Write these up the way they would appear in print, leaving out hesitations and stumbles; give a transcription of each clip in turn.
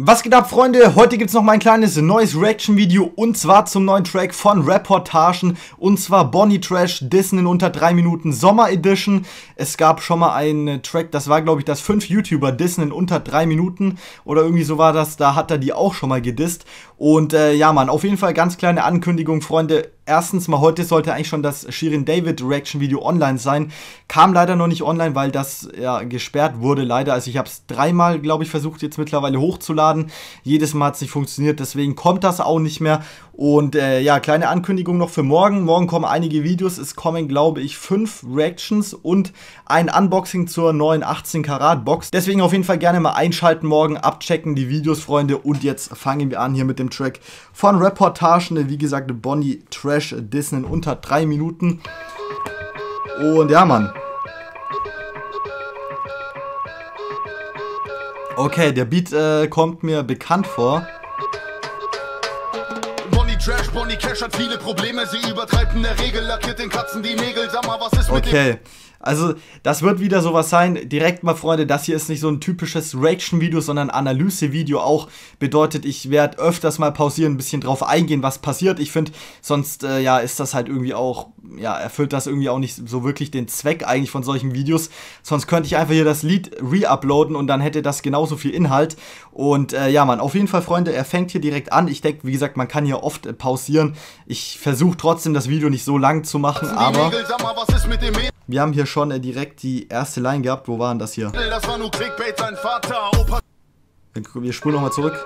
Was geht ab, Freunde? Heute gibt es noch mal ein kleines neues Reaction-Video und zwar zum neuen Track von Reportagen und zwar Bonnie Trash, Dissen in unter 3 Minuten Sommer Edition. Es gab schon mal einen Track, das war glaube ich das 5 YouTuber Dissen in unter 3 Minuten oder irgendwie so war das, da hat er die auch schon mal gedisst und ja Mann, auf jeden Fall ganz kleine Ankündigung, Freunde. Erstens mal, heute sollte eigentlich schon das Shirin David Reaction Video online sein. Kam leider noch nicht online, weil das ja gesperrt wurde leider. Also ich habe es dreimal, glaube ich, versucht jetzt mittlerweile hochzuladen. Jedes Mal hat es nicht funktioniert, deswegen kommt das auch nicht mehr. Und ja, kleine Ankündigung noch für morgen. Morgen kommen einige Videos. Es kommen, glaube ich, 5 Reactions und ein Unboxing zur neuen 18 Karat Box. Deswegen auf jeden Fall gerne mal einschalten morgen, abchecken die Videos, Freunde. Und jetzt fangen wir an hier mit dem Track von Reportagen. Wie gesagt, Bonnie Trash, Dissen in unter 3 Minuten. Und ja, Mann. Okay, der Beat kommt mir bekannt vor. Trash, Bonnie Cash hat viele Probleme, sie übertreibt in der Regel, lackiert den Katzen die Nägel, sag mal, was ist mit Okay, also das wird wieder sowas sein, direkt mal Freunde, das hier ist nicht so ein typisches Reaction-Video, sondern Analyse-Video auch, bedeutet, ich werde öfters mal pausieren, ein bisschen drauf eingehen, was passiert, ich finde, sonst, ja, ist das halt irgendwie auch, ja, erfüllt das irgendwie auch nicht so wirklich den Zweck eigentlich von solchen Videos, sonst könnte ich einfach hier das Lied re-uploaden und dann hätte das genauso viel Inhalt und, ja, Mann, auf jeden Fall, Freunde, er fängt hier direkt an, ich denke, wie gesagt, man kann hier oft pausieren, ich versuche trotzdem das Video nicht so lang zu machen, aber wir haben hier schon direkt die erste Line gehabt. Wo waren das hier? Das war nur Clickbait, sein Vater. Wir spulen nochmal zurück.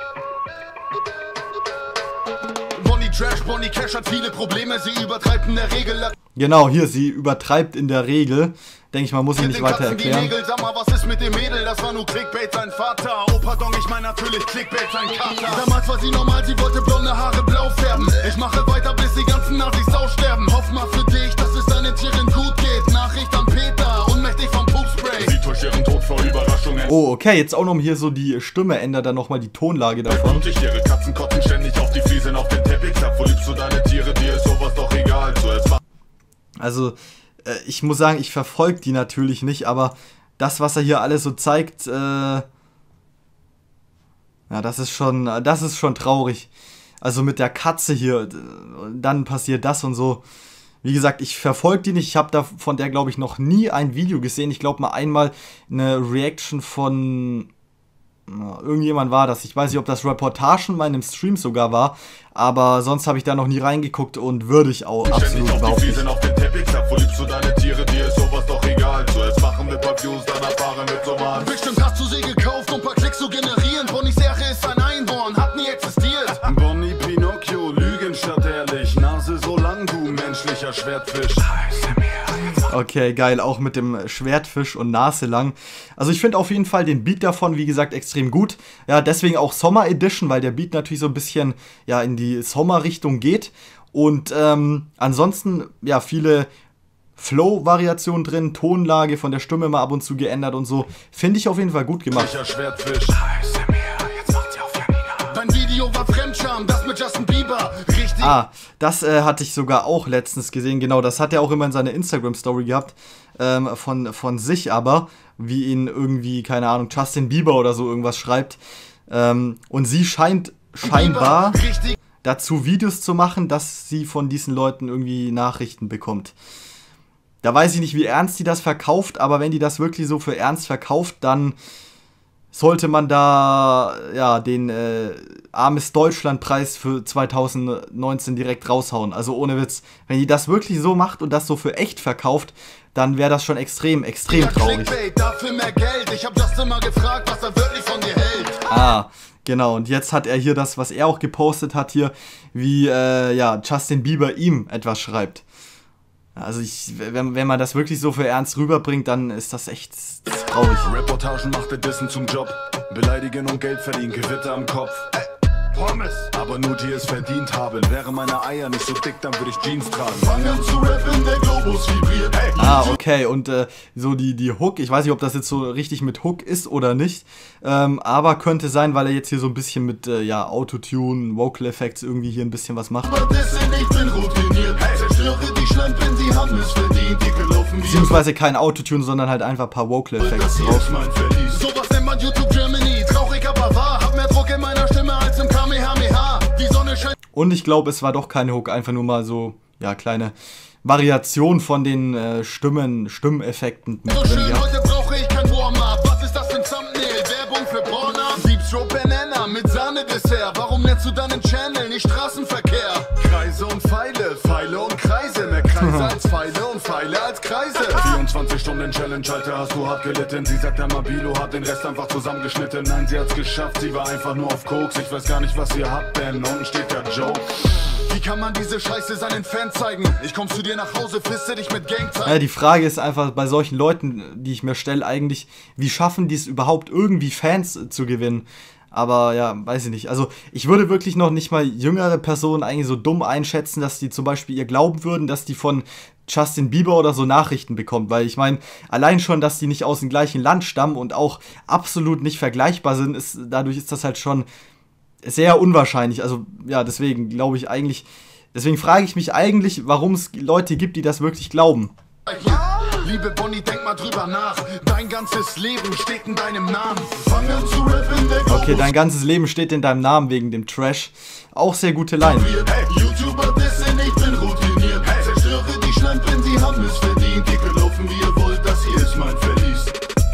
Bonnie Trash, Bonnie Cash hat viele Probleme, sie übertreibt in der Regel. Genau, hier, sie übertreibt in der Regel. Denke ich mal, muss ich nicht weiter erklären. Sag mal, was ist mit dem Mädel? Das war nur Clickbait, sein Vater. Oh, pardon, ich meine natürlich Clickbait, sein Kater. Damals war sie normal, sie wollte blonde Haare blau färben. Ich mache weiter, bis die ganzen Nazis aussterben. Hoff mal für dich, dass es deinen Tieren gut geht. Nachricht an Peter, unmächtig vom Pupspray. Sie täuscht ihren Tod vor Überraschungen. Oh, okay, jetzt auch noch hier so die Stimme ändert dann nochmal die Tonlage davon. Und ich ihre Katzen kotzen ständig auf die Fliesen, auf den Teppich. Sag, wo liebst du deine Tiere? Dir ist sowas doch egal. Also, ich muss sagen, ich verfolge die natürlich nicht, aber das, was er hier alles so zeigt, ja, das ist schon traurig. Also mit der Katze hier, dann passiert das und so. Wie gesagt, ich verfolge die nicht, ich habe da von der, glaube ich, noch nie ein Video gesehen. Ich glaube mal einmal eine Reaction von irgendjemand war das. Ich weiß nicht, ob das Reportagen in meinem Stream sogar war, aber sonst habe ich da noch nie reingeguckt und würde ich auch absolut überhaupt nicht. Wo liebst du deine Tiere? Dir ist sowas doch egal. Zuerst machen wir paar Views, dann erfahren mit so Mann. Bestimmt hast du sie gekauft, um paar Klicks zu generieren. Bonnies Ehre ist ein Einhorn, hat nie existiert. Bonnie Pinocchio, Lügen statt ehrlich. Nase so lang, du menschlicher Schwertfisch. Okay, geil, auch mit dem Schwertfisch und Nase lang. Also ich finde auf jeden Fall den Beat davon, wie gesagt, extrem gut. Ja, deswegen auch Sommer Edition, weil der Beat natürlich so ein bisschen, ja, in die Sommerrichtung geht. Und ansonsten, ja, viele Flow-Variationen drin, Tonlage von der Stimme mal ab und zu geändert und so. Finde ich auf jeden Fall gut gemacht. Schwertfisch. Dein Video war Fremdscham, das mit Justin Bieber. Richtig. Das hatte ich sogar auch letztens gesehen. Genau, das hat er auch immer in seiner Instagram-Story gehabt. Von sich aber, wie ihn irgendwie, keine Ahnung, Justin Bieber oder so irgendwas schreibt. Und sie scheint scheinbar dazu Videos zu machen, dass sie von diesen Leuten irgendwie Nachrichten bekommt. Da weiß ich nicht, wie ernst die das verkauft, aber wenn die das wirklich so für ernst verkauft, dann sollte man da ja den Armes Deutschland-Preis für 2019 direkt raushauen. Also ohne Witz. Wenn die das wirklich so macht und das so für echt verkauft, dann wäre das schon extrem traurig. Dafür mehr Geld. Ich hab Justin mal gefragt, was er wirklich von dir hält. Genau, und jetzt hat er hier das, was er auch gepostet hat hier, wie ja, Justin Bieber ihm etwas schreibt. Also wenn man das wirklich so für ernst rüberbringt, dann ist das echt traurig. Reportagen macht der Dissen zum Job. Beleidigen und Geld verdienen, Gewitter am Kopf. Pommes. Aber nur die es verdient haben. Wäre meine Eier nicht so dick, dann würde ich Jeans tragen. Fangen zu rappen, der Globus vibriert. Okay, und so die Hook, ich weiß nicht, ob das jetzt so richtig mit Hook ist oder nicht, aber könnte sein, weil er jetzt hier so ein bisschen mit ja, Autotune, Vocal Effects irgendwie hier ein bisschen was macht. Ich bin routiniert. Zerstöre die Schlampen, sie haben es verdient. Beziehungsweise kein Autotune, sondern halt einfach ein paar Vocal Effects drauf. Sowas nennt man YouTube Germany. Traurig, aber wahr. Hab mehr Und ich glaube, es war doch keine Hook, einfach nur mal so, ja, kleine Variation von den Stimmeffekten. So schön, heute brauche ich kein Warm-up. Was ist das für ein Thumbnail? Werbung für Porno? Deep Throat Banana mit Sahne-Dessert. Warum nennst du deinen Channel nicht Straßenverkehr? Kreise und Pfeile, Pfeile und Kreise. Mehr Kreise als Pfeile und Pfeile als Kreise. 24 Stunden Challenge, Alter, hast du hart gelitten. Sie sagt, der Mabilo hat den Rest einfach zusammengeschnitten. Nein, sie hat's geschafft, sie war einfach nur auf Koks. Ich weiß gar nicht, was ihr habt, denn unten steht der Joke. Wie kann man diese Scheiße seinen Fans zeigen? Ich komm zu dir nach Hause, fisse dich mit Gangzeichen. Ja, die Frage ist einfach bei solchen Leuten, die ich mir stelle, eigentlich, wie schaffen die es überhaupt irgendwie Fans zu gewinnen? Aber ja, weiß ich nicht. Also ich würde wirklich noch nicht mal jüngere Personen eigentlich so dumm einschätzen, dass die zum Beispiel ihr glauben würden, dass die von Justin Bieber oder so Nachrichten bekommt. Weil ich meine, allein schon, dass die nicht aus dem gleichen Land stammen und auch absolut nicht vergleichbar sind, dadurch ist das halt schon sehr unwahrscheinlich. Also ja, deswegen glaube ich eigentlich, deswegen frage ich mich eigentlich, warum es Leute gibt, die das wirklich glauben. Liebe Bonnie, denk mal drüber nach. Dein ganzes Leben steht in deinem Namen. Fang an zu rappen, der Okay, dein ganzes Leben steht in deinem Namen wegen dem Trash. Auch sehr gute Line. Hey, YouTuber dissen, ich bin routiniert. Hey, zerstöre die Schlampen, sie haben es verdient. Ihr könnt laufen, wie ihr wollt, das hier ist mein Verlies.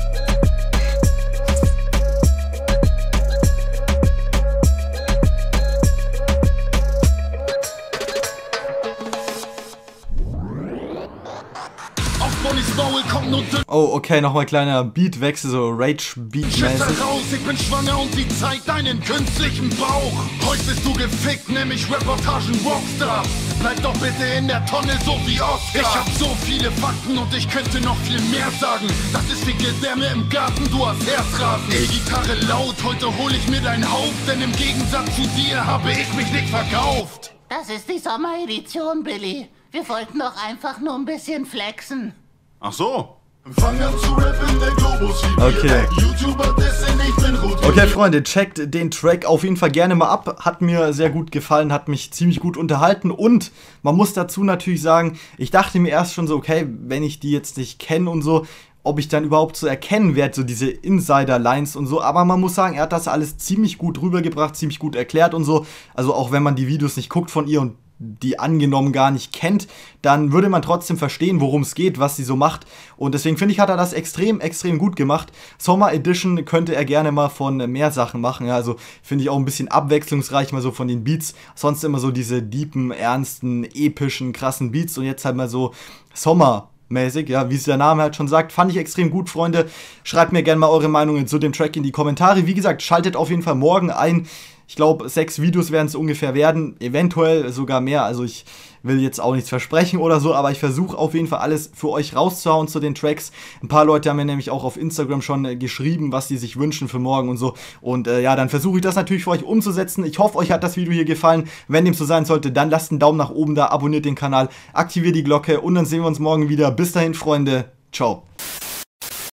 Oh, okay, nochmal kleiner Beatwechsel, so Rage-Beat-mäßig. Raus, ich bin schwanger und sie zeigt deinen künstlichen Bauch. Heute bist du gefickt, nämlich Reportagen Rockstar. Bleib doch bitte in der Tonne, so wie Oscar. Ich hab so viele Fakten und ich könnte noch viel mehr sagen. Das ist wie Gedämme im Garten, du hast Herzrasen. E-Gitarre laut, heute hol ich mir dein Haupt, denn im Gegensatz zu dir habe ich mich nicht verkauft. Das ist die Sommeredition, Billy. Wir wollten doch einfach nur ein bisschen flexen. Ach so. Fang an zu rappen, der Globus wie Okay. YouTuber dessen, ich bin routiniert. Okay, Freunde, checkt den Track auf jeden Fall gerne mal ab. Hat mir sehr gut gefallen, hat mich ziemlich gut unterhalten. Und man muss dazu natürlich sagen, ich dachte mir erst schon so, okay, wenn ich die jetzt nicht kenne und so, ob ich dann überhaupt so erkennen werde, so diese Insider-Lines und so. Aber man muss sagen, er hat das alles ziemlich gut rübergebracht, ziemlich gut erklärt und so. Also auch wenn man die Videos nicht guckt von ihr und die angenommen gar nicht kennt, dann würde man trotzdem verstehen, worum es geht, was sie so macht. Und deswegen finde ich, hat er das extrem, extrem gut gemacht. Summer Edition könnte er gerne mal von mehr Sachen machen. Ja, also finde ich auch ein bisschen abwechslungsreich, mal so von den Beats. Sonst immer so diese deepen, ernsten, epischen, krassen Beats. Und jetzt halt mal so Sommer-mäßig, ja, wie es der Name halt schon sagt. Fand ich extrem gut, Freunde. Schreibt mir gerne mal eure Meinungen zu dem Track in die Kommentare. Wie gesagt, schaltet auf jeden Fall morgen ein. Ich glaube, 6 Videos werden es ungefähr werden, eventuell sogar mehr. Also ich will jetzt auch nichts versprechen oder so, aber ich versuche auf jeden Fall alles für euch rauszuhauen zu den Tracks. Ein paar Leute haben mir nämlich auch auf Instagram schon geschrieben, was die sich wünschen für morgen und so. Und ja, dann versuche ich das natürlich für euch umzusetzen. Ich hoffe, euch hat das Video hier gefallen. Wenn dem so sein sollte, dann lasst einen Daumen nach oben da, abonniert den Kanal, aktiviert die Glocke und dann sehen wir uns morgen wieder. Bis dahin, Freunde. Ciao.